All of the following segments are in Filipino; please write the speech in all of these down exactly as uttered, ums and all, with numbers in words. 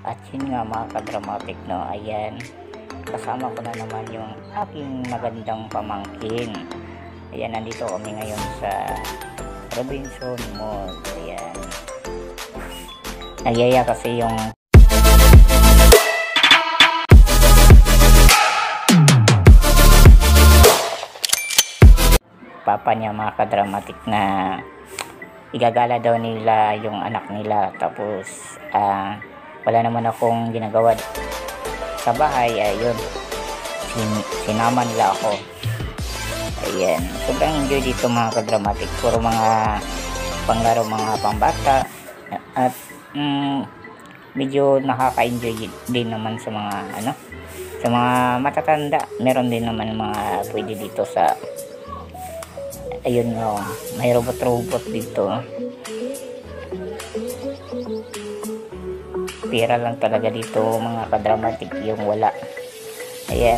At yun nga mga ka-dramatic, no, ayan, kasama ko na naman yung aking magandang pamangkin. Ayan, nandito kami ngayon sa Robinson Mall. Ayan, nagyaya kasi yung papa niya mga ka-dramatic na igagala daw nila yung anak nila. Tapos ah uh, wala naman akong ginagawa sa bahay. Ayun, sin sinama nila ako. Ayan, sobrang enjoy dito mga ka-dramatic. Puro mga panglaro, mga pambata, at mm, medyo nakaka-enjoy din naman sa mga ano, sa mga matatanda. Meron din naman mga pwede dito sa, ayun, no, may robot-robot dito. Pira lang talaga dito mga ka-dramatic yung wala. Ayan,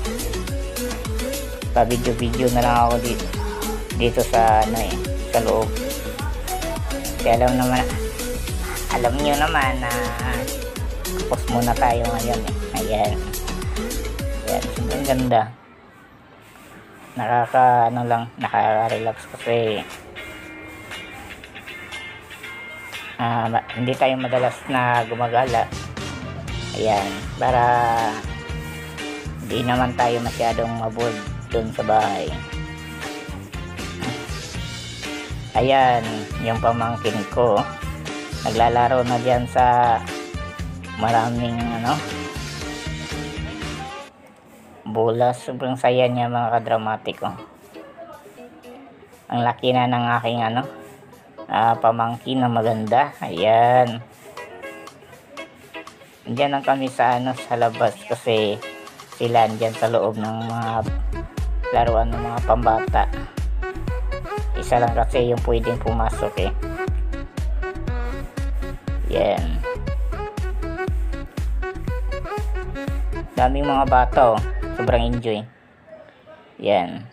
pa video video na lang ako dito, dito sa ano eh, sa loob. Kaya alam naman, alam niyo naman na tapos muna tayo ngayon eh. Ayan, ayan, sobrang ganda. Nakaka ano lang, nakaka-relax kasi Uh, hindi tayo madalas na gumagala. Ayan, para hindi naman tayo masyadong maboard dun sa bahay. Ayan, yung pamangkin ko naglalaro na dyan sa maraming ano, bulas. Sobrang saya niya mga ka-dramatic, oh. Ang laki na ng aking ano, Uh, pamangkin na maganda. Ayan, andyan lang kami sa ano, sa labas kasi sila andyan sa loob ng mga laruan ng mga pambata. Isa lang kasi yung pwedeng pumasok eh. Ayan, daming mga bata, oh. Sobrang enjoy. Ayan,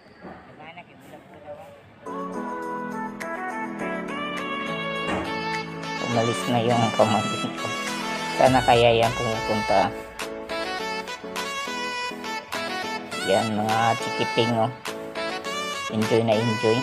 umalis na yung pamangkin ko. Sana kaya yan pumupunta. Yan mga chikiting, oh. Enjoy na enjoy.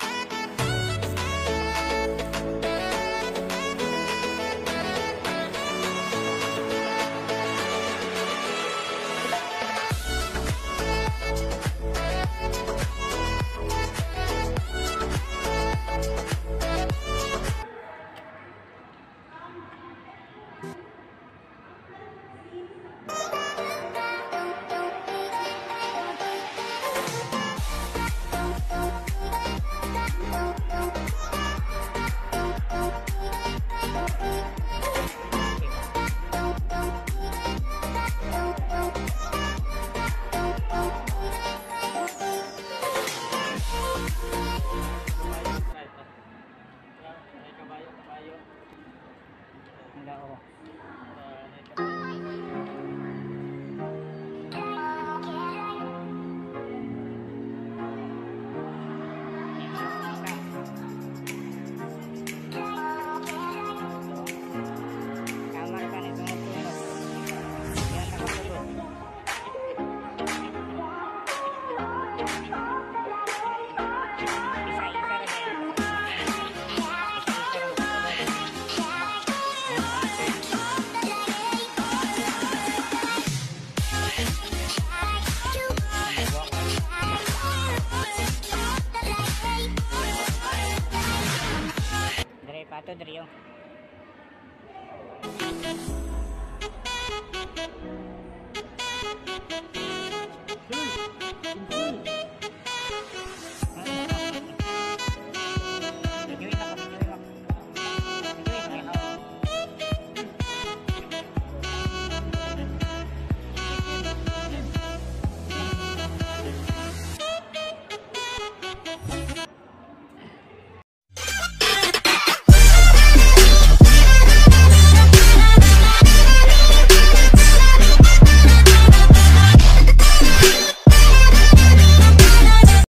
Pato Drio. Hmm.